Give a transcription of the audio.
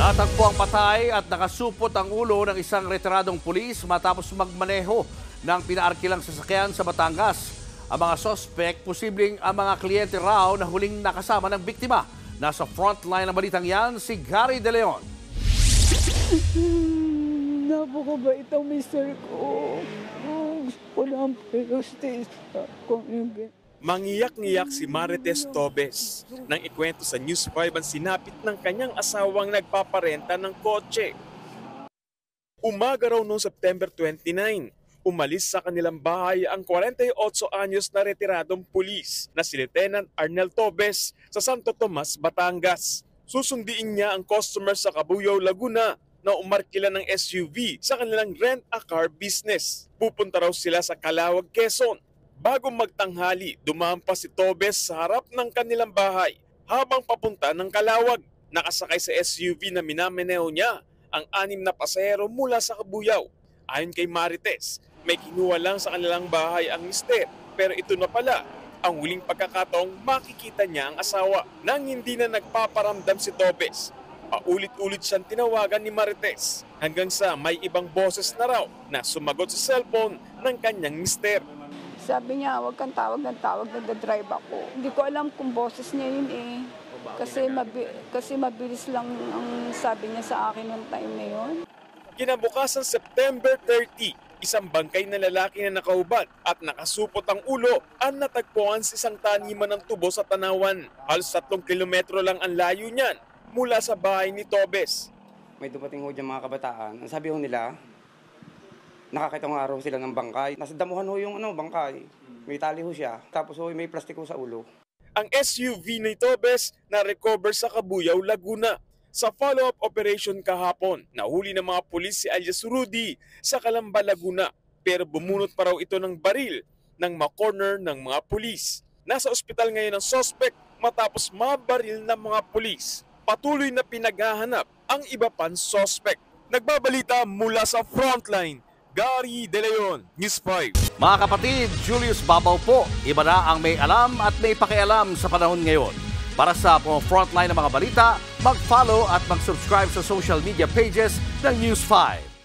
Natagpo ang patay at nakasupot ang ulo ng isang retiradong pulis matapos magmaneho ng pinaarkilang sasakyan sa Batangas. Ang mga sospek, posibleng ang mga kliyente raw na huling nakasama ng biktima. Nasa frontline ng balitang yan, si Gary De Leon. Napakabait ang mister ko. Gusto ko lang justisya. Mangiyak-ngiyak si Marites Tobes nang ikwento sa News 5 ang sinapit ng kanyang asawang nagpaparenta ng kotse. Umaga raw noong September 29, umalis sa kanilang bahay ang 48 anyos na retiradong pulis na si Lieutenant Arnel Tobes sa Santo Tomas, Batangas. Susundiin niya ang customer sa Cabuyao, Laguna na umarkila ng SUV sa kanilang rent-a-car business. Pupunta raw sila sa Calauag, Quezon. Bago magtanghali, dumampas si Tobes sa harap ng kanilang bahay. Habang papunta ng Calauag, nakasakay sa SUV na minamaneho niya ang 6 na pasahero mula sa Cabuyao. Ayon kay Marites, may kinuha lang sa kanilang bahay ang mister, pero ito na pala ang huling pagkakataong makikita niya ang asawa. Nang hindi na nagpaparamdam si Tobes, paulit-ulit siyang tinawagan ni Marites hanggang sa may ibang boses na raw na sumagot sa cellphone ng kanyang mister. Sabi niya, huwag kang tawag ng tawag, nagdadrive ako. Hindi ko alam kung boses niya yun eh. Kasi mabilis lang ang sabi niya sa akin ng time na yun. Kinabukasan September 30, isang bangkay na lalaki na nakahubad at nakasupot ang ulo ang natagpuan sa isang taniman ng tubo sa Tanawan. Halos 3 kilometro lang ang layo niyan mula sa bahay ni Tobes. May dumating ho dyan mga kabataan. Ang sabi ho nila, nakakita ng araw sila ng bangkay. Nasa damuhan ho yung bangkay. May tali ho siya. Tapos ho may plastic ho sa ulo. Ang SUV ni Tobes na recover sa Cabuyao, Laguna. Sa follow-up operation kahapon, nahuli ng mga pulis si alias Rudy sa Calamba, Laguna. Pero bumunot pa raw ito ng baril nang ma-corner ng mga pulis. Nasa ospital ngayon ang suspect matapos mabaril ng mga pulis. Patuloy na pinaghahanap ang iba pang suspect. Nagbabalita mula sa frontline, Gary De Leon, News 5. Mga kapatid, Julius Babaw po. Iba na ang may alam at may pakialam sa panahon ngayon. Para sa frontline ng mga balita, mag-follow at mag-subscribe sa social media pages ng News 5.